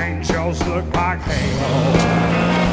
angels look like hail.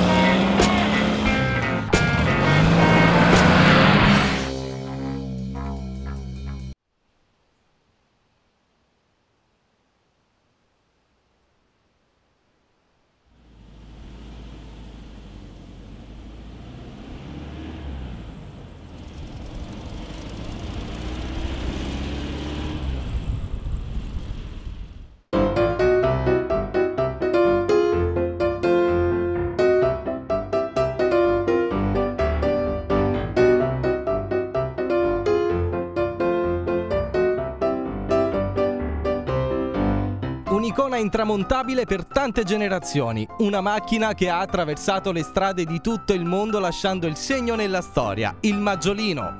Un'icona intramontabile per tante generazioni, una macchina che ha attraversato le strade di tutto il mondo lasciando il segno nella storia, il Maggiolino.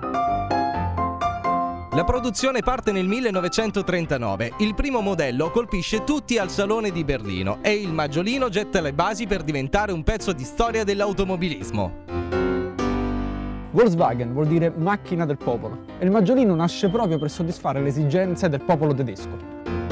La produzione parte nel 1939, il primo modello colpisce tutti al Salone di Berlino e il Maggiolino getta le basi per diventare un pezzo di storia dell'automobilismo. Volkswagen vuol dire macchina del popolo e il Maggiolino nasce proprio per soddisfare le esigenze del popolo tedesco.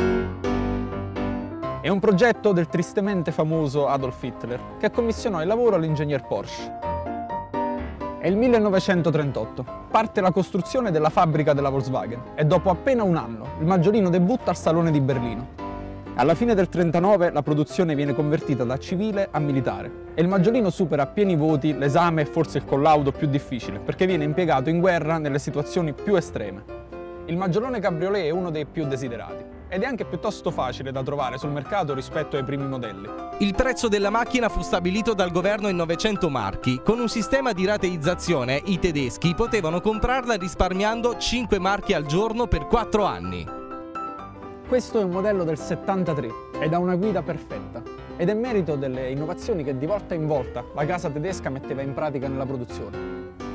È un progetto del tristemente famoso Adolf Hitler, che commissionò il lavoro all'ingegner Porsche. È il 1938, parte la costruzione della fabbrica della Volkswagen e dopo appena un anno il Maggiolino debutta al Salone di Berlino. Alla fine del 1939 la produzione viene convertita da civile a militare e il Maggiolino supera a pieni voti l'esame e forse il collaudo più difficile, perché viene impiegato in guerra nelle situazioni più estreme. Il Maggiolone Cabriolet è uno dei più desiderati ed è anche piuttosto facile da trovare sul mercato rispetto ai primi modelli. Il prezzo della macchina fu stabilito dal governo in 900 marchi. Con un sistema di rateizzazione i tedeschi potevano comprarla risparmiando 5 marchi al giorno per 4 anni. Questo è un modello del 73 ed ha una guida perfetta ed è merito delle innovazioni che di volta in volta la casa tedesca metteva in pratica nella produzione.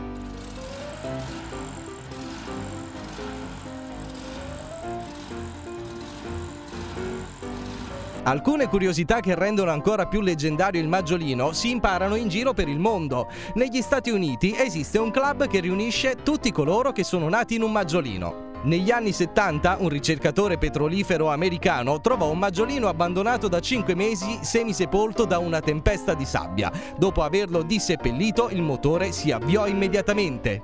Alcune curiosità che rendono ancora più leggendario il Maggiolino si imparano in giro per il mondo. Negli Stati Uniti esiste un club che riunisce tutti coloro che sono nati in un Maggiolino. Negli anni 70 un ricercatore petrolifero americano trovò un Maggiolino abbandonato da 5 mesi semisepolto da una tempesta di sabbia. Dopo averlo disseppellito, il motore si avviò immediatamente.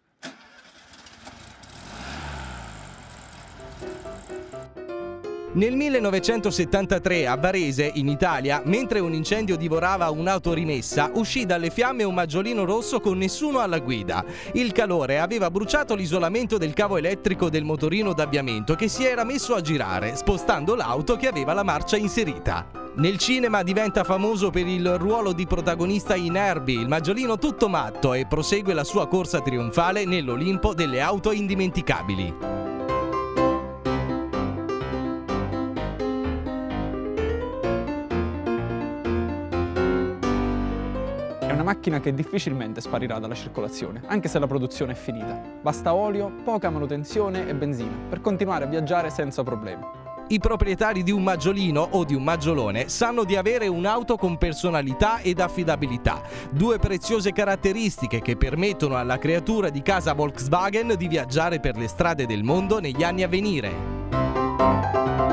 Nel 1973 a Varese, in Italia, mentre un incendio divorava un'auto rimessa, uscì dalle fiamme un Maggiolino rosso con nessuno alla guida. Il calore aveva bruciato l'isolamento del cavo elettrico del motorino d'avviamento che si era messo a girare, spostando l'auto che aveva la marcia inserita. Nel cinema diventa famoso per il ruolo di protagonista in Herbie, il Maggiolino tutto matto, e prosegue la sua corsa trionfale nell'Olimpo delle auto indimenticabili. È una macchina che difficilmente sparirà dalla circolazione, anche se la produzione è finita. Basta olio, poca manutenzione e benzina per continuare a viaggiare senza problemi. I proprietari di un Maggiolino o di un Maggiolone sanno di avere un'auto con personalità ed affidabilità, due preziose caratteristiche che permettono alla creatura di casa Volkswagen di viaggiare per le strade del mondo negli anni a venire.